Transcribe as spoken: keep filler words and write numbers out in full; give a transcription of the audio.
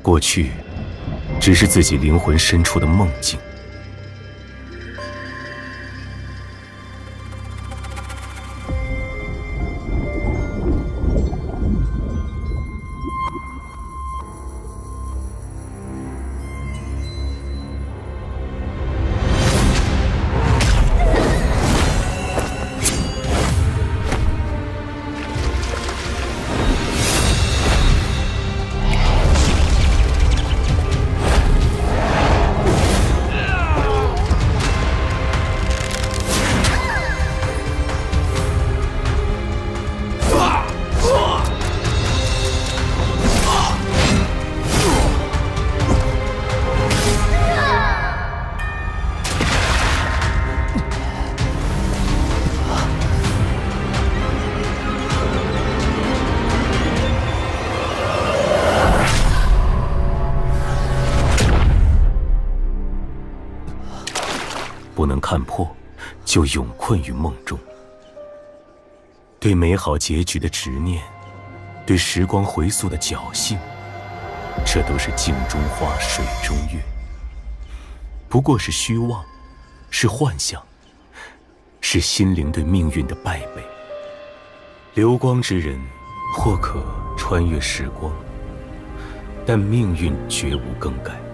过去只是自己灵魂深处的梦境。不能看破，就永困于梦中。对美好结局的执念，对时光回溯的侥幸，这都是镜中花，水中月，不过是虚妄，是幻想，是心灵对命运的败北。流光之人，或可穿越时光，但命运绝无更改。